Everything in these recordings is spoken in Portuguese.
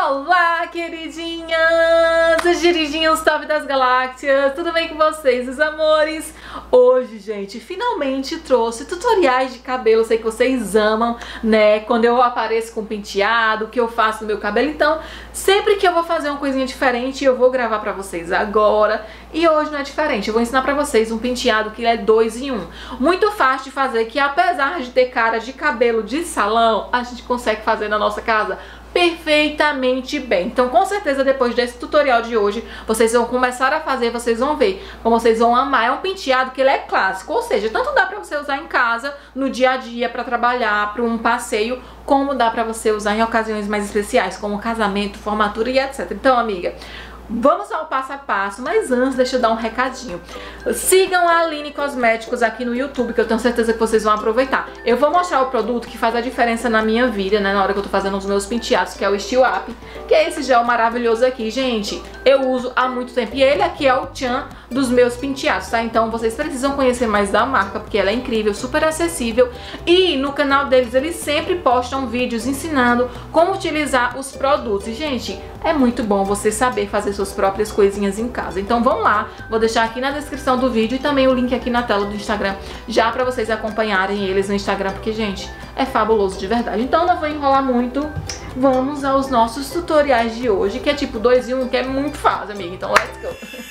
Olá, queridinhas, queridinhos top das galáxias, tudo bem com vocês, meus amores? Hoje, gente, finalmente trouxe tutoriais de cabelo, sei que vocês amam, né, quando eu apareço com penteado, o que eu faço no meu cabelo, então, sempre que eu vou fazer uma coisinha diferente, eu vou gravar pra vocês agora, e hoje não é diferente, eu vou ensinar pra vocês um penteado que é 2 em 1, muito fácil de fazer, que apesar de ter cara de cabelo de salão, a gente consegue fazer na nossa casa perfeitamente bem. Então com certeza depois desse tutorial de hoje vocês vão começar a fazer, vocês vão ver como vocês vão amar. É um penteado que ele é clássico, ou seja, tanto dá pra você usar em casa, no dia a dia, pra trabalhar, pra um passeio, como dá pra você usar em ocasiões mais especiais, como casamento, formatura e etc. Então, amiga, vamos ao passo a passo, mas antes deixa eu dar um recadinho. Sigam a Aline Cosméticos aqui no YouTube, que eu tenho certeza que vocês vão aproveitar. Eu vou mostrar o produto que faz a diferença na minha vida, né, na hora que eu tô fazendo os meus penteados, que é o Steel Up, que é esse gel maravilhoso aqui, gente. Eu uso há muito tempo e ele aqui é o tchan dos meus penteados, tá? Então vocês precisam conhecer mais da marca, porque ela é incrível, super acessível. E no canal deles, eles sempre postam vídeos ensinando como utilizar os produtos. E, gente, é muito bom você saber fazer suas próprias coisinhas em casa. Então vamos lá, vou deixar aqui na descrição do vídeo e também o link aqui na tela do Instagram, já pra vocês acompanharem eles no Instagram, porque, gente, é fabuloso de verdade. Então não vou enrolar muito, vamos aos nossos tutoriais de hoje, que é tipo 2 em 1, que é muito fácil, amiga. Então let's go!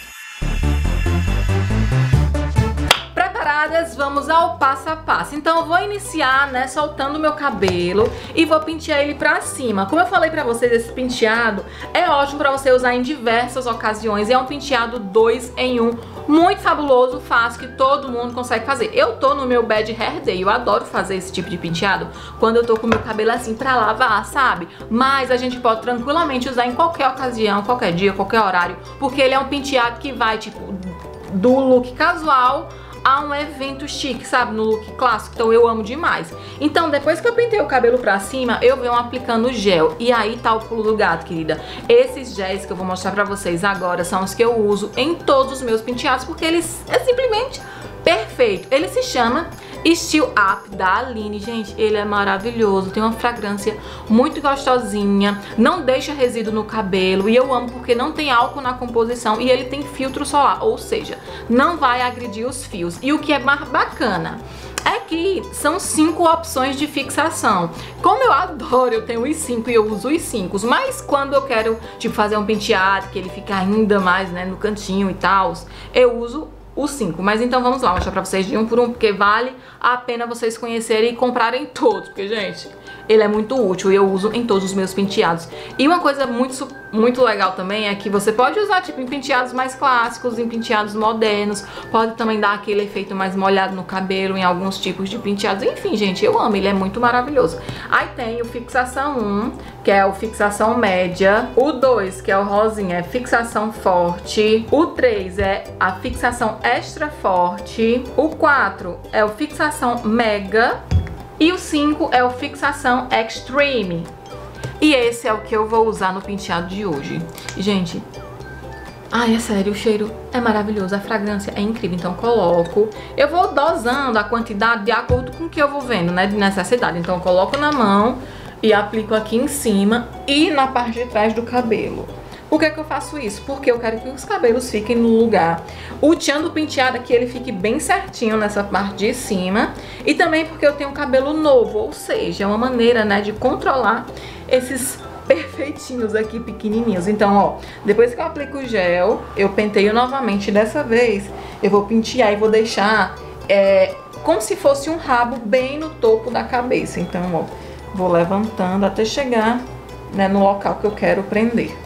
Vamos ao passo a passo. Então eu vou iniciar, né, soltando o meu cabelo e vou pentear ele pra cima. Como eu falei pra vocês, esse penteado é ótimo pra você usar em diversas ocasiões. É um penteado 2 em 1, muito fabuloso, fácil, que todo mundo consegue fazer. Eu tô no meu bad hair day, eu adoro fazer esse tipo de penteado quando eu tô com o meu cabelo assim pra lavar, sabe? Mas a gente pode tranquilamente usar em qualquer ocasião, qualquer dia, qualquer horário, porque ele é um penteado que vai, tipo, do look casual a um evento chique, sabe? No look clássico. Então eu amo demais. Então depois que eu pentei o cabelo pra cima, eu venho aplicando gel. E aí tá o pulo do gato, querida. Esses géis que eu vou mostrar pra vocês agora são os que eu uso em todos os meus penteados, porque eles é simplesmente perfeito. Ele se chama Steel Up da Aline, gente, ele é maravilhoso, tem uma fragrância muito gostosinha, não deixa resíduo no cabelo e eu amo porque não tem álcool na composição e ele tem filtro solar, ou seja, não vai agredir os fios. E o que é mais bacana é que são 5 opções de fixação. Como eu adoro, eu tenho os 5 e eu uso os 5, mas quando eu quero, tipo, fazer um penteado que ele fica ainda mais, né, no cantinho e tal, eu uso os 5, mas então vamos lá, mostrar pra vocês de um por um, porque vale a pena vocês conhecerem e comprarem todos, porque, gente, ele é muito útil e eu uso em todos os meus penteados. E uma coisa muito legal também é que você pode usar, tipo, em penteados mais clássicos, em penteados modernos, pode também dar aquele efeito mais molhado no cabelo em alguns tipos de penteados. Enfim, gente, eu amo, ele é muito maravilhoso. Aí tem o fixação 1, que é o fixação média, o 2, que é o rosinha, é fixação forte, o 3 é a fixação extra forte, o 4 é o fixação mega e o 5 é o fixação extreme. E esse é o que eu vou usar no penteado de hoje. Gente, ai, é sério, o cheiro é maravilhoso, a fragrância é incrível. Então coloco, eu vou dosando a quantidade de acordo com o que eu vou vendo, né, de necessidade. Então eu coloco na mão e aplico aqui em cima e na parte de trás do cabelo. Por que que eu faço isso? Porque eu quero que os cabelos fiquem no lugar. O tchan do penteado aqui, ele fique bem certinho nessa parte de cima. E também porque eu tenho um cabelo novo, ou seja, é uma maneira, né, de controlar esses perfeitinhos aqui, pequenininhos. Então, ó, depois que eu aplico o gel, eu penteio novamente. Dessa vez, eu vou pentear e vou deixar como se fosse um rabo bem no topo da cabeça. Então, ó, vou levantando até chegar, né, no local que eu quero prender.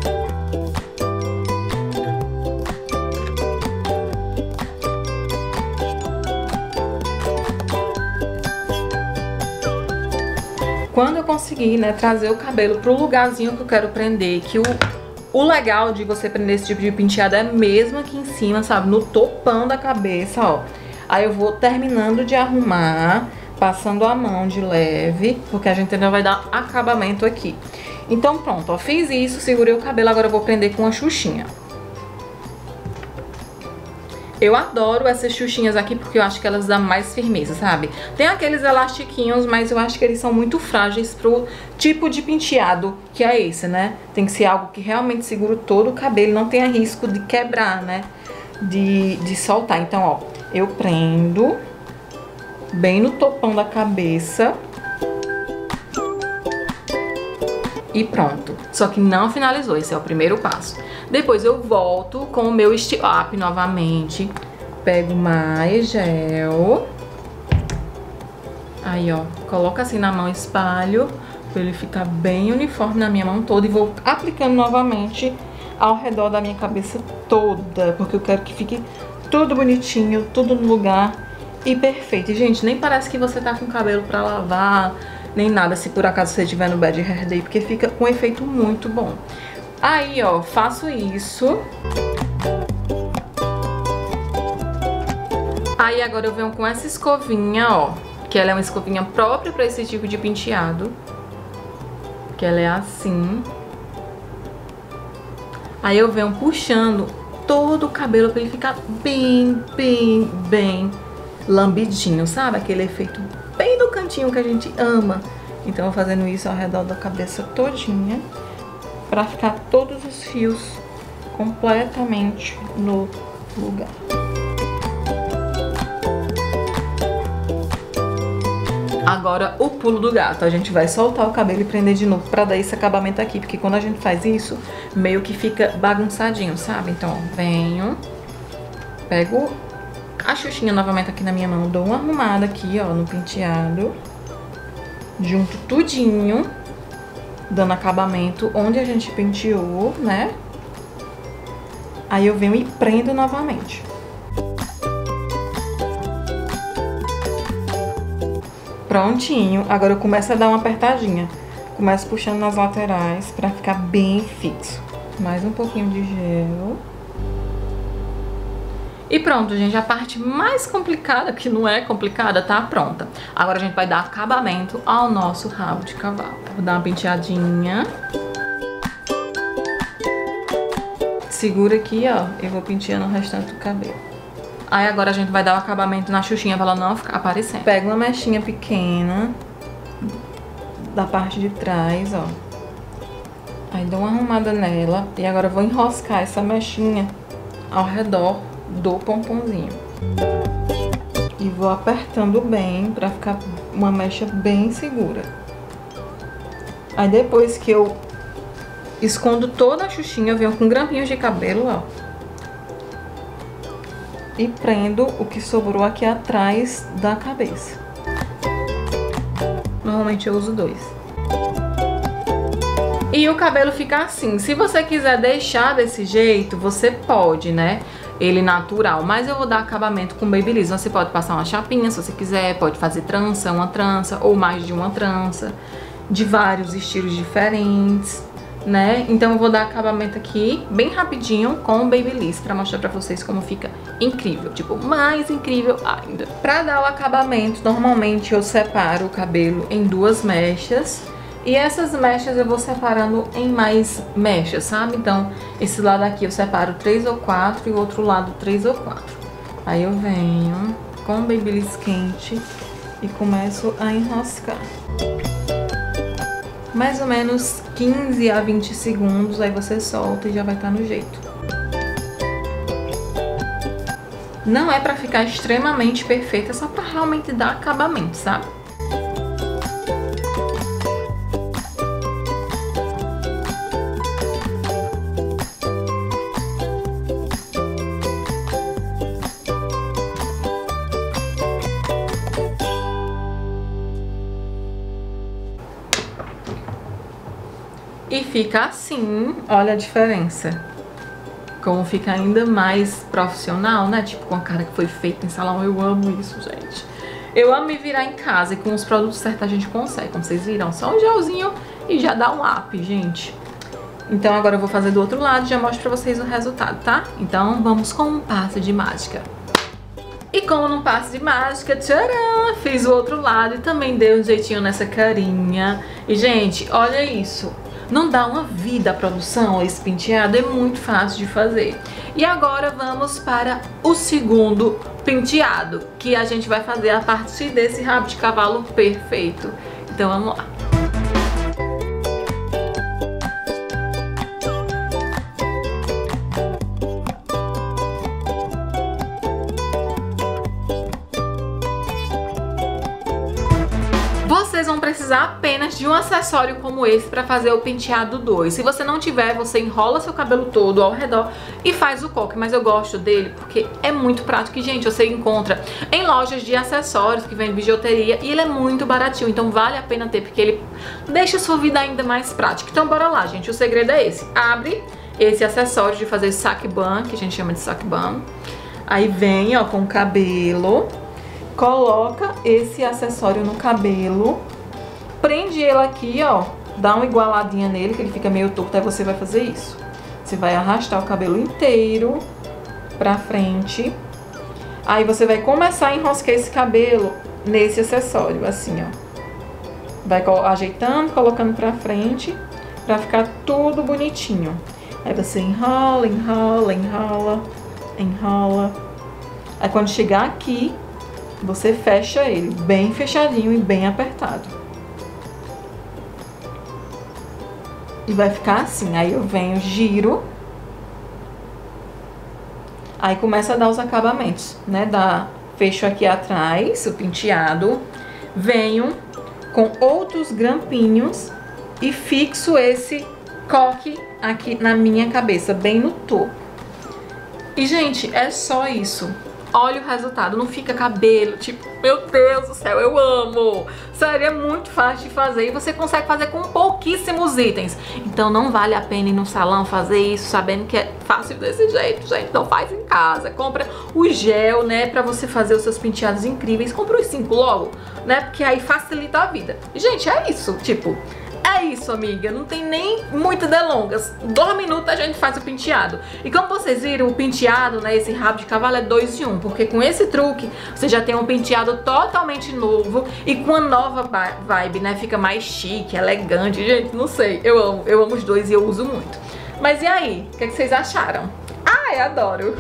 Quando eu conseguir, né, trazer o cabelo pro lugarzinho que eu quero prender, que o legal de você prender esse tipo de penteado é mesmo aqui em cima, sabe, no topão da cabeça, ó. Aí eu vou terminando de arrumar, passando a mão de leve, porque a gente ainda vai dar acabamento aqui. Então pronto, ó, fiz isso, segurei o cabelo, agora eu vou prender com uma xuxinha. Eu adoro essas xuxinhas aqui porque eu acho que elas dão mais firmeza, sabe? Tem aqueles elastiquinhos, mas eu acho que eles são muito frágeis pro tipo de penteado que é esse, né? Tem que ser algo que realmente segura todo o cabelo, não tenha risco de quebrar, né? De soltar. Então, ó, eu prendo bem no topão da cabeça. E pronto. Só que não finalizou, esse é o primeiro passo. Depois eu volto com o meu Esti-Up novamente. Pego mais gel. Aí, ó, coloco assim na mão, espalho, pra ele ficar bem uniforme na minha mão toda. E vou aplicando novamente ao redor da minha cabeça toda, porque eu quero que fique tudo bonitinho, tudo no lugar e perfeito. E, gente, nem parece que você tá com o cabelo pra lavar, nem nada, se por acaso você estiver no Bad Hair Day, porque fica com um efeito muito bom. Aí, ó, faço isso. Aí agora eu venho com essa escovinha, ó, que ela é uma escovinha própria pra esse tipo de penteado. Que ela é assim. Aí eu venho puxando todo o cabelo pra ele ficar bem lambidinho, sabe? Aquele efeito bem do cantinho que a gente ama. Então eu vou fazendo isso ao redor da cabeça todinha, pra ficar todos os fios completamente no lugar. Agora o pulo do gato, a gente vai soltar o cabelo e prender de novo pra dar esse acabamento aqui, porque quando a gente faz isso, meio que fica bagunçadinho, sabe? Então, ó, venho, pego a xuxinha novamente aqui na minha mão, dou uma arrumada aqui, ó, no penteado, junto tudinho, dando acabamento onde a gente penteou, né? Aí eu venho e prendo novamente. Prontinho, agora eu começo a dar uma apertadinha. Começo puxando nas laterais pra ficar bem fixo. Mais um pouquinho de gel. E pronto, gente, a parte mais complicada, que não é complicada, tá pronta. Agora a gente vai dar acabamento ao nosso rabo de cavalo. Vou dar uma penteadinha. Segura aqui, ó, eu vou penteando o restante do cabelo. Aí agora a gente vai dar o acabamento na xuxinha pra ela não ficar aparecendo. Pega uma mechinha pequena da parte de trás, ó. Aí dou uma arrumada nela. E agora eu vou enroscar essa mechinha ao redor do pomponzinho. E vou apertando bem pra ficar uma mecha bem segura. Aí depois que eu escondo toda a xuxinha, eu venho com grampinhos de cabelo, ó. E prendo o que sobrou aqui atrás da cabeça. Normalmente eu uso 2. E o cabelo fica assim. Se você quiser deixar desse jeito, você pode, né? Ele natural. Mas eu vou dar acabamento com Babyliss. Você pode passar uma chapinha se você quiser. Pode fazer trança, uma trança ou mais de uma trança. De vários estilos diferentes, né? Então eu vou dar acabamento aqui bem rapidinho com o Babyliss pra mostrar pra vocês como fica incrível, tipo, mais incrível ainda. Pra dar o acabamento, normalmente eu separo o cabelo em 2 mechas e essas mechas eu vou separando em mais mechas, sabe? Então esse lado aqui eu separo 3 ou 4 e o outro lado 3 ou 4. Aí eu venho com o Babyliss quente e começo a enroscar. Mais ou menos 15 a 20 segundos, aí você solta e já vai estar no jeito. Não é pra ficar extremamente perfeita, é só pra realmente dar acabamento, sabe? E fica assim, olha a diferença. Como fica ainda mais profissional, né? Tipo, com a cara que foi feita em salão. Eu amo isso, gente. Eu amo me virar em casa e com os produtos certos a gente consegue. Como vocês viram, só um gelzinho e já dá um up, gente. Então agora eu vou fazer do outro lado e já mostro pra vocês o resultado, tá? Então vamos com um passe de mágica. E como num passe de mágica, tcharam, fiz o outro lado e também dei um jeitinho nessa carinha. E, gente, olha isso. Não dá uma vida à produção esse penteado, é muito fácil de fazer. E agora vamos para o segundo penteado, que a gente vai fazer a partir desse rabo de cavalo perfeito. Então vamos lá. Vocês vão precisar apenas de um acessório como esse para fazer o penteado 2. Se você não tiver, você enrola seu cabelo todo ao redor e faz o coque. Mas eu gosto dele porque é muito prático e, gente, você encontra em lojas de acessórios que vende bijuteria e ele é muito baratinho. Então vale a pena ter porque ele deixa a sua vida ainda mais prática. Então bora lá, gente. O segredo é esse. Abre esse acessório de fazer saque bun, que a gente chama de saque bun. Aí vem, ó, com o cabelo. Coloca esse acessório no cabelo, prende ele aqui, ó, dá uma igualadinha nele, que ele fica meio torto, aí você vai fazer isso. Você vai arrastar o cabelo inteiro pra frente, aí você vai começar a enroscar esse cabelo nesse acessório, assim, ó. Vai ajeitando, colocando pra frente, pra ficar tudo bonitinho. Aí você enrola, enrola, enrola, enrola. Aí quando chegar aqui, você fecha ele bem fechadinho e bem apertado. E vai ficar assim. Aí eu venho, giro. Aí começa a dar os acabamentos, né? Fecho aqui atrás o penteado. Venho com outros grampinhos e fixo esse coque aqui na minha cabeça, bem no topo. E, gente, é só isso. Olha o resultado, não fica cabelo, tipo, meu Deus do céu, eu amo. Sério, é muito fácil de fazer e você consegue fazer com pouquíssimos itens. Então não vale a pena ir no salão fazer isso sabendo que é fácil desse jeito, gente. Então faz em casa, compra o gel, né, pra você fazer os seus penteados incríveis. Compra os 5 logo, né, porque aí facilita a vida. E, gente, é isso, tipo... É isso, amiga, não tem nem muitas delongas. 2 minutos a gente faz o penteado. E como vocês viram, o penteado, né, esse rabo de cavalo é 2 em 1, porque com esse truque você já tem um penteado totalmente novo e com uma nova vibe, né, fica mais chique, elegante. Gente, não sei, eu amo os dois e eu uso muito. Mas e aí, o que vocês acharam? Ai, adoro!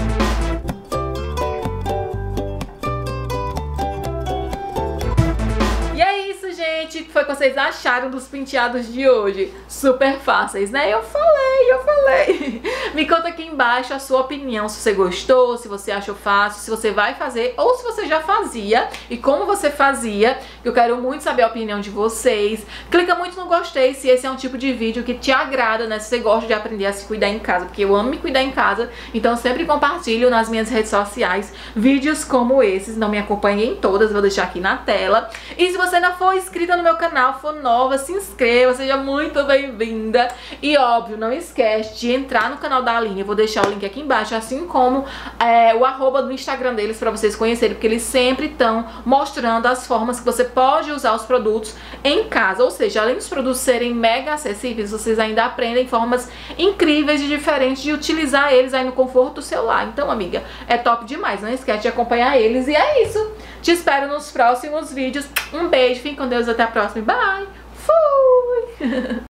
O que foi que vocês acharam dos penteados de hoje? Super fáceis, né? Eu falei. Me conta aqui embaixo a sua opinião, se você gostou, se você achou fácil, se você vai fazer ou se você já fazia e como você fazia. Eu quero muito saber a opinião de vocês. Clica muito no gostei se esse é um tipo de vídeo que te agrada, né? Se você gosta de aprender a se cuidar em casa, porque eu amo me cuidar em casa. Então sempre compartilho nas minhas redes sociais vídeos como esses. Não me acompanhe em todas, vou deixar aqui na tela. E se você não for inscrita no meu canal, for nova, se inscreva, seja muito bem-vinda. E óbvio, não esquece de entrar no canal da Aline, eu vou deixar o link aqui embaixo, assim como o arroba do Instagram deles pra vocês conhecerem, porque eles sempre estão mostrando as formas que você pode usar os produtos em casa. Ou seja, além dos produtos serem mega acessíveis, vocês ainda aprendem formas incríveis e diferentes de utilizar eles aí no conforto do celular. Então, amiga, é top demais, não esquece de acompanhar eles. E é isso, te espero nos próximos vídeos. Um beijo, fique com Deus, até a próxima. Bye! Fui!